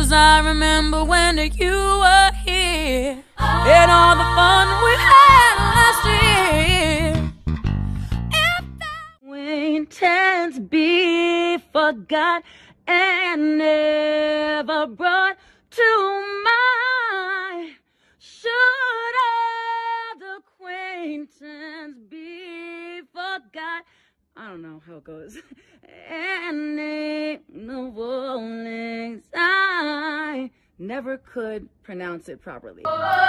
'cause I remember when you were here and all the fun we had last year. If that acquaintance be forgot and never brought to mind, should the acquaintance be forgot? I don't know how it goes. And the warnings, I never could pronounce it properly.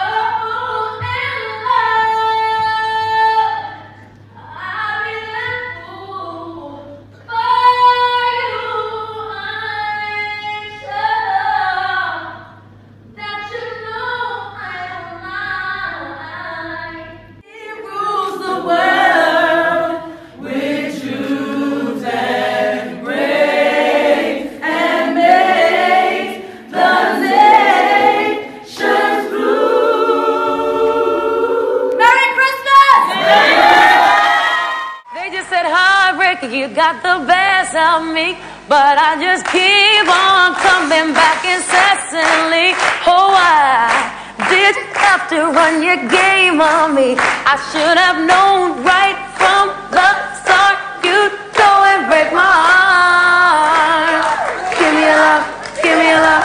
You got the best of me, but I just keep on coming back incessantly. Oh, why did you have to run your game on me? I should have known right from the start you'd go and break my heart. Give me a love, give me a love.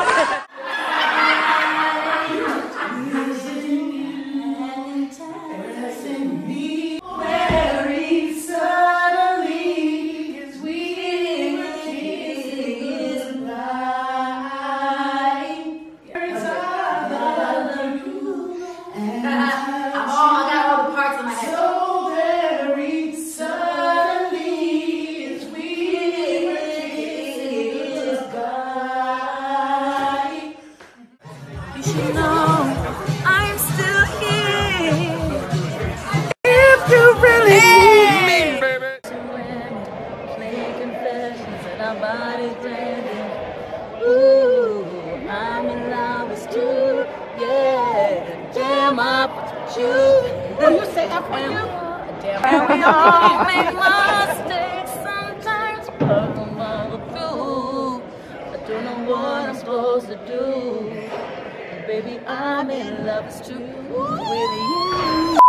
Ooh, I'm in love with you, yeah. Jam up with you. Will you say that for you? And we all make mistakes sometimes, but I'm all through. I don't know what I'm supposed to do. Baby, I'm in love with you.